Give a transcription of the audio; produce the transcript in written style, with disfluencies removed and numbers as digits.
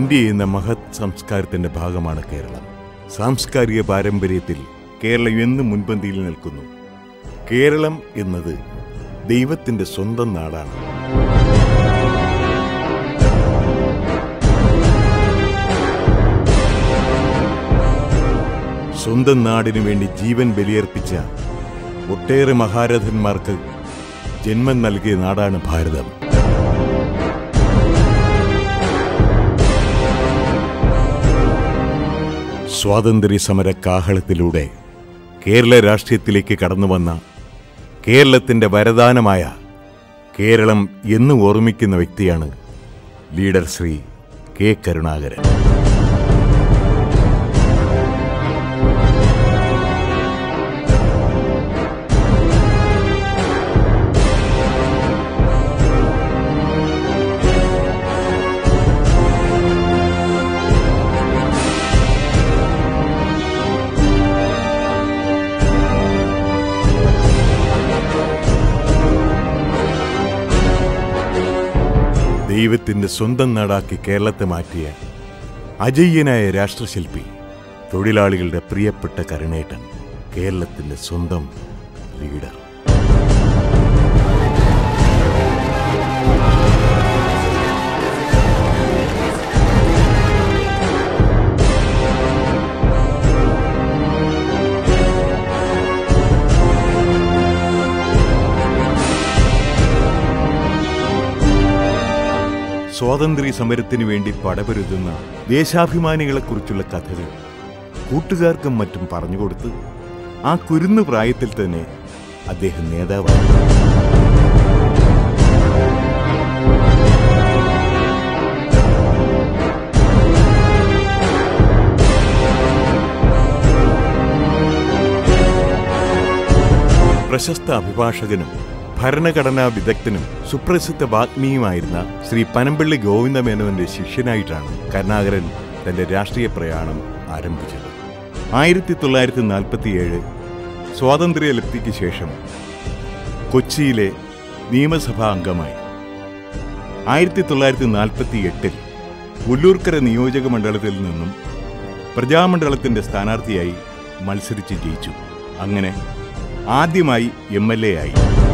India എന്ന മഹത് സംസ്കാരത്തിന്റെ ഭാഗമാണ് കേരളം. സാംസ്കാരിക പാരമ്പര്യത്തിൽ കേരളം എന്നും മുൻപന്തിയിൽ നിൽക്കുന്നു. കേരളം എന്നത് ദൈവത്തിന്റെ സ്വന്തം നാടാണ്. സ്വന്തം നാടിനു വേണ്ടി ജീവൻ ബലിയർപ്പിച്ച ഒട്ടേറെ മഹാരഥന്മാർക്ക് ജന്മം നൽകിയ നാടാണ് ഭാരതം. സ്വാതന്ത്ര്യ സമര കാഹളത്തിലൂടെ കേരള രാഷ്ട്രീയത്തിലേക്ക് കടന്നുവന്ന കേരളത്തിന്റെ വരദാനമായ കേരളം എന്ന് ഓർമ്മിക്കുന്ന വ്യക്തിയാണ് ലീഡർ ശ്രീ കെ കരുണാകരൻ. ദൈവത്തിന്റെ സ്വന്തം നാടാക്കി കേരളത്തെ മാറ്റിയ അജയ്യനായ രാഷ്ട്രശില്പി, തൊഴിലാളികളുടെ പ്രിയപ്പെട്ട കരുണേട്ടൻ, കേരളത്തിന്റെ സ്വന്തം ലീഡർ. സ്വാതന്ത്ര്യ സമരത്തിനു വേണ്ടി പടപൊരുതുന്ന ദേശാഭിമാനികളെക്കുറിച്ചുള്ള കഥകൾ കൂട്ടുകാർക്കും മറ്റും പറഞ്ഞുകൊടുത്ത് ആ കുരുന്നു പ്രായത്തിൽ തന്നെ അദ്ദേഹം നേതാവായി. പ്രശസ്ത അഭിഭാഷകനും ഭരണഘടനാ വിദഗ്ധനും സുപ്രസിദ്ധ വാഗ്മിയുമായിരുന്ന ശ്രീ പനമ്പള്ളി ഗോവിന്ദമേനോന്റെ ശിഷ്യനായിട്ടാണ് കരുണാകരൻ തന്റെ രാഷ്ട്രീയ പ്രയാണം ആരംഭിച്ചത്. 1947 സ്വാതന്ത്ര്യലബ്ധിക്ക് ശേഷം കൊച്ചിയിലെ നിയമസഭാ അംഗമായി. 1948 ഉല്ലൂർക്കര നിയോജക മണ്ഡലത്തിൽ നിന്നും പ്രജാമണ്ഡലത്തിന്റെ സ്ഥാനാർത്ഥിയായി മത്സരിച്ച് ജയിച്ചു. അങ്ങനെ ആദ്യമായി MLA ആയി.